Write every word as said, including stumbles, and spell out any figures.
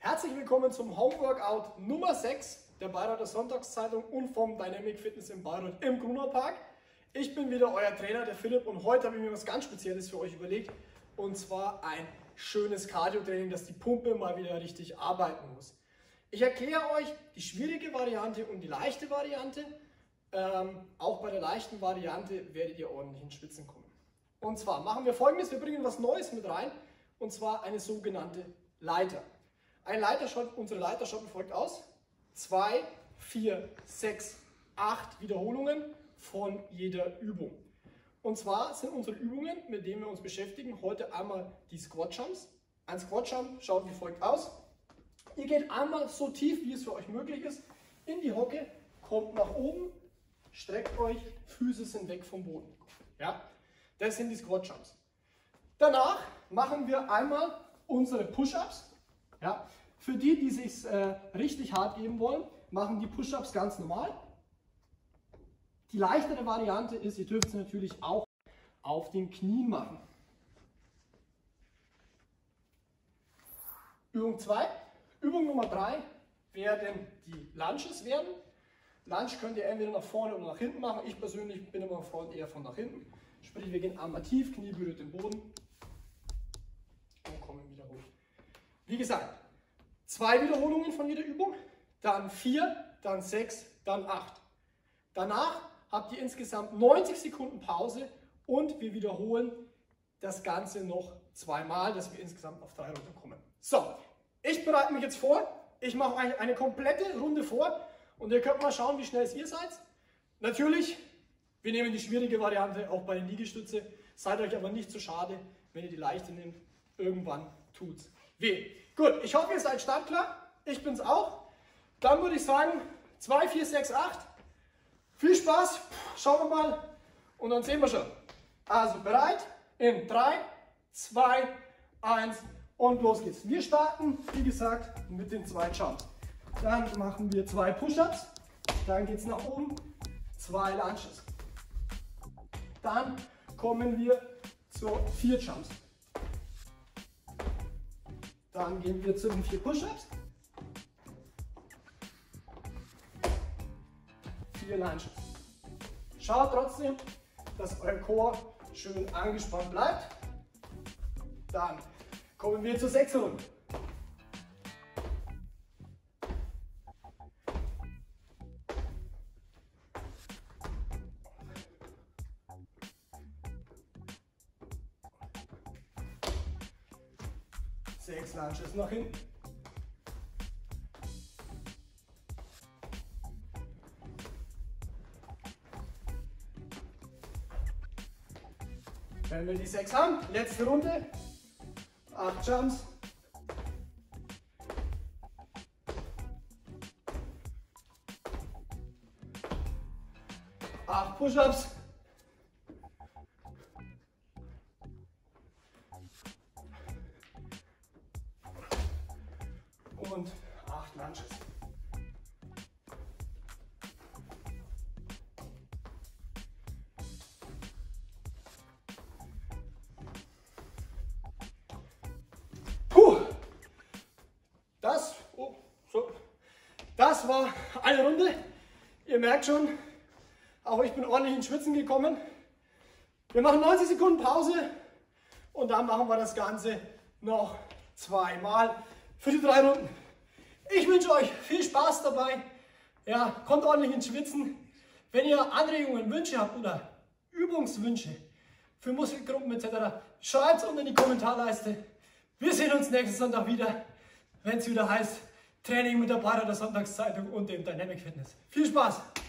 Herzlich willkommen zum Homeworkout Nummer sechs der Bayreuther Sonntagszeitung und vom Dynamic Fitness in Bayreuth im Grunerpark. Ich bin wieder euer Trainer, der Philipp, und heute habe ich mir was ganz Spezielles für euch überlegt. Und zwar ein schönes Cardio-Training, das die Pumpe mal wieder richtig arbeiten muss. Ich erkläre euch die schwierige Variante und die leichte Variante. Ähm, auch bei der leichten Variante werdet ihr ordentlich ins Schwitzen kommen. Und zwar machen wir Folgendes: Wir bringen was Neues mit rein, und zwar eine sogenannte Leiter. Ein Leiter schaut, unsere Leiter schaut wie folgt aus: zwei, vier, sechs, acht Wiederholungen von jeder Übung. Und zwar sind unsere Übungen, mit denen wir uns beschäftigen, heute einmal die Squat Jumps. Ein Squat Jump schaut wie folgt aus: Ihr geht einmal so tief, wie es für euch möglich ist, in die Hocke, kommt nach oben, streckt euch, Füße sind weg vom Boden. Ja, das sind die Squat Jumps. Danach machen wir einmal unsere Push-Ups. Ja, für die, die es sich äh, richtig hart geben wollen, machen die Push-Ups ganz normal. Die leichtere Variante ist, ihr dürft es natürlich auch auf den Knien machen. Übung zwei. Übung Nummer drei werden die Lunges werden. Lunge könnt ihr entweder nach vorne oder nach hinten machen. Ich persönlich bin immer ein Freund eher von nach hinten. Sprich, wir gehen einmal tief, Knie berührt den Boden und kommen wieder hoch. Wie gesagt, zwei Wiederholungen von jeder Übung, dann vier, dann sechs, dann acht. Danach habt ihr insgesamt neunzig Sekunden Pause und wir wiederholen das Ganze noch zweimal, dass wir insgesamt auf drei runterkommen. So, ich bereite mich jetzt vor. Ich mache eine, eine komplette Runde vor und ihr könnt mal schauen, wie schnell ihr seid. Natürlich, wir nehmen die schwierige Variante auch bei den Liegestütze. Seid euch aber nicht zu schade, wenn ihr die leichte nehmt. Irgendwann tut's weh. Gut, ich hoffe, ihr seid startklar. Ich bin's auch. Dann würde ich sagen, zwei, vier, sechs, acht. Viel Spaß. Schauen wir mal. Und dann sehen wir schon. Also bereit? In drei, zwei, eins und los geht's. Wir starten, wie gesagt, mit den zwei Jumps. Dann machen wir zwei Push-Ups. Dann geht's nach oben. Zwei Lunges. Dann kommen wir zu vier Jumps. Dann gehen wir zu den vier Push-Ups. Vier Lunges. Schaut trotzdem, dass euer Core schön angespannt bleibt. Dann kommen wir zur sechs Runde. Sechs Lunges nach hinten. Wenn wir die sechs haben, letzte Runde. Acht Jumps. Acht Push-Ups. Und acht Lunges. Puh, das, oh, so. Das war eine Runde. Ihr merkt schon, auch ich bin ordentlich ins Schwitzen gekommen. Wir machen neunzig Sekunden Pause und dann machen wir das Ganze noch zweimal für die drei Runden. Ich wünsche euch viel Spaß dabei. Ja, kommt ordentlich ins Schwitzen. Wenn ihr Anregungen, Wünsche habt oder Übungswünsche für Muskelgruppen et cetera, schreibt es unten in die Kommentarleiste. Wir sehen uns nächsten Sonntag wieder, wenn es wieder heißt Training mit der Bayreuther Sonntagszeitung und dem Dynamic Fitness. Viel Spaß!